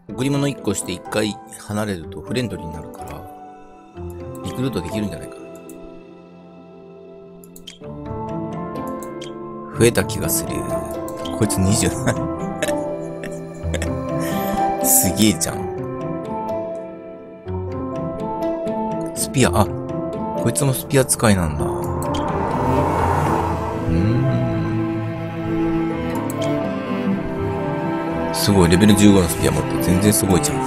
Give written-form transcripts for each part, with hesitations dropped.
贈り物1個して1回離れるとフレンドリーになるから、リクルートできるんじゃないかな。増えた気がする。こいつ20。すげえじゃん。スピア、あ、こいつもスピア使いなんだ。すごい、レベル15のスピア持って全然すごいじゃん。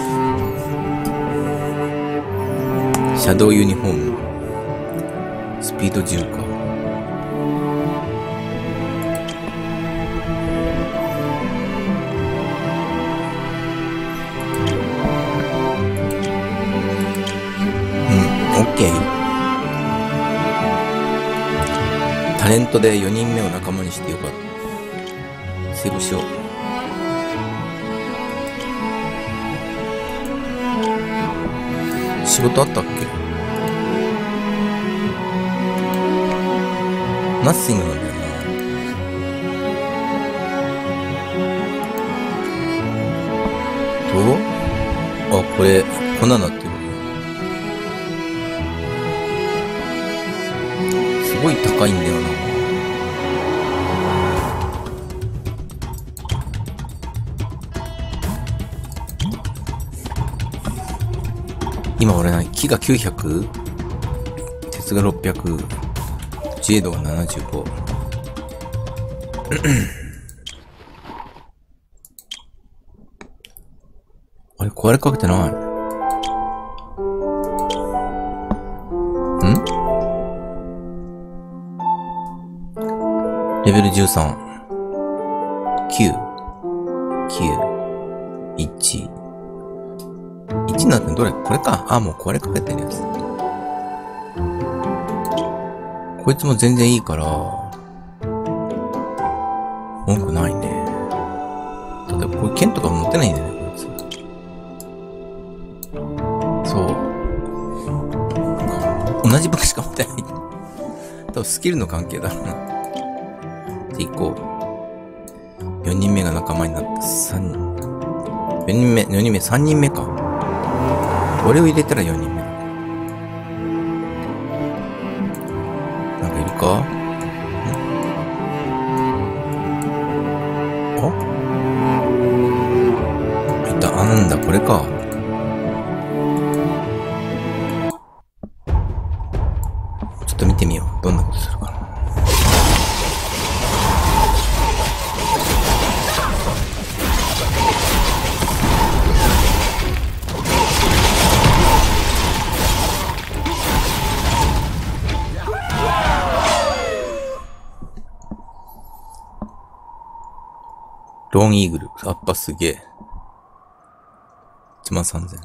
シャドウユニフォーム。スピード10か。オッケー。タレントで4人目を仲間にしてよかった。セーブしよう。仕事あったっけ？ナッシングなんだよな。あ、これ、こんなになってる。すごい高いんだよな。今俺な、木が900、鉄が600、自衛度が75。あれ、壊れかけてない？レベル13。9。9。1。1になってどれ？これか。あ、もう壊れかけてるやつ。こいつも全然いいから、文句ないね。ただ、これ剣とか持ってないんだよね、こいつ。そう。同じ武器しか持ってない。多分スキルの関係だろうな。で、行こう。4人目が仲間になった。4人目、3人目か。俺を入れたら4人目。なんかいるか？あ？いた。あ、なんだ、これか。ちょっと見てみよう。どんなことするかな。ローンイーグル。アッパすげえ。13,000。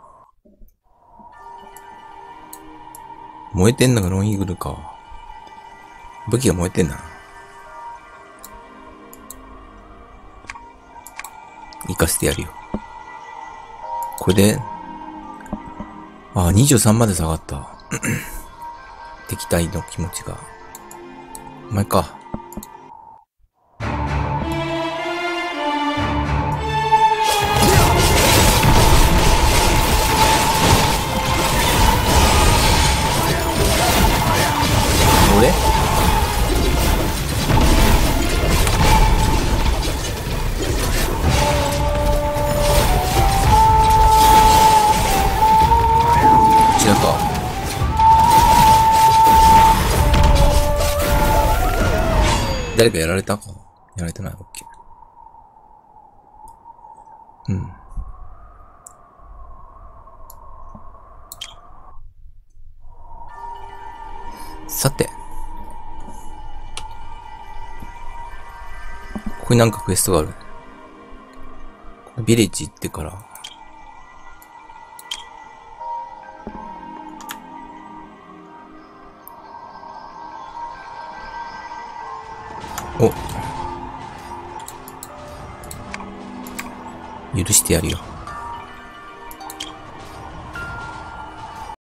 燃えてんのがローンイーグルか。武器が燃えてんな。生かしてやるよ。これで、あ、23まで下がった。敵対の気持ちが。お前か。俺？こちらか。誰かやられたか？やられてない？オッケー。うん。さて。ここになんかクエストがある。ビレッジ行ってから。お。許してやるよ。